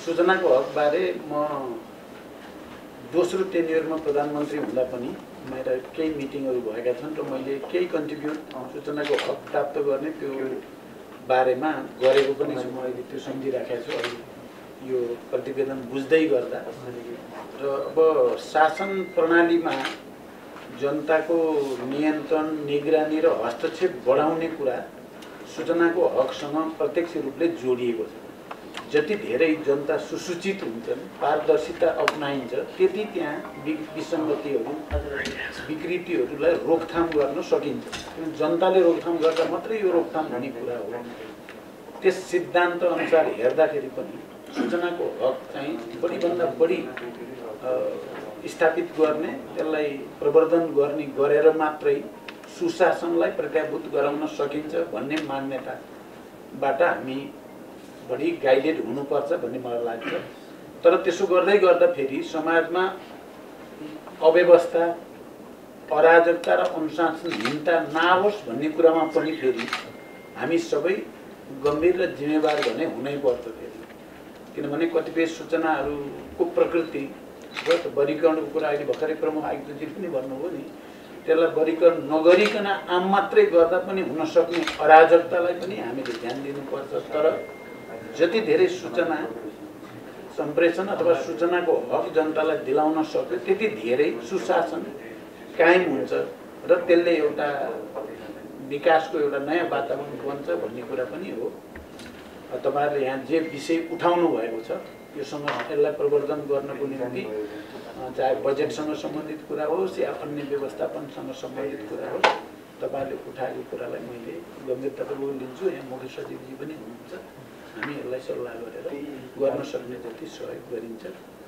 सूचनाको हकबारे म दोस्रो टेन्युरमा प्रधानमन्त्री हुँदा पनि मेरा केही मिटिङहरू भएका छन् र मैले केही कन्ट्रिब्युट सूचनाको हक प्राप्त गर्ने त्यो बारेमा गरेको पनि छु। म अहिले त्यो सम्झिराखेको छु अहिले यो प्रतिवेदन बुझ्दै गर्दा। र अब शासन प्रणालीमा जनताको नियन्त्रण, निगरानी र हस्तक्षेप बढाउने कुरा सूचनाको हकसँग प्रत्यक्ष रूपले जोडिएको छ। जति धेरै जनता सुसूचित हुन्छन्, पारदर्शिता अपनाइन्छ, त्यति त्यहाँ विसङ्गतिहरू, विकृतिहरूलाई रोकथाम गर्न सकिन्छ। जनताले रोकथाम गर्दा मात्रै यो रोकथाम हुने कुरा हो। त्यस सिद्धान्त अनुसार हेर्दाखेरि पनि सूचनाको हक चाहिँ बढीभन्दा बढी स्थापित गर्ने, त्यसलाई प्रवर्धन गर्ने गरेर मात्रै सुशासनलाई प्रत्याभूत गराउन सकिन्छ भन्ने मान्यताबाट हामी बढी गाइडेड हुनुपर्छ भन्ने मलाई लाग्छ। तर त्यसो गर्दै गर्दा फेरि समाजमा अव्यवस्था, अराजकता र अनुशासनहीनता नआओस् भन्ने कुरामा पनि फेरि हामी सबै गम्भीर र जिम्मेवार भने हुनै पर्छ फेरि। किनभने कतिपय सूचनाहरूको प्रकृति वर्गीकरणको कुरा अहिले भर्खरै प्रमुख आयुक्तजीले पनि भन्नुभयो नि, त्यसलाई वर्गीकरण नगरिकन आम मात्रै गर्दा पनि हुन सक्ने अराजकतालाई पनि हामीले ध्यान दिनुपर्छ। तर जति धेरै सूचना सम्प्रेषण अथवा सूचनाको हक जनतालाई दिलाउन सक्यो त्यति धेरै सुशासन कायम हुन्छ र त्यसले एउटा विकासको एउटा नयाँ वातावरण बन्छ भन्ने कुरा पनि हो। तपाईहरुले यहाँ जे विषय उठाउनु भएको छ योसँग यसलाई प्रवर्धन गर्नको निम्ति चाहे बजेटसँग सम्बन्धित कुरा होस् या अन्य व्यवस्थापनसँग सम्बन्धित कुरा होस्, तपाईहरुले उठाएको कुरालाई मैले गम्भीरतापूर्वक लिन्छु। यहाँ मुख्य सचिवजी पनि हुनुहुन्छ, हामी यसलाई सल्लाह गरेर गर्न सक्ने जति सहयोग गरिन्छ।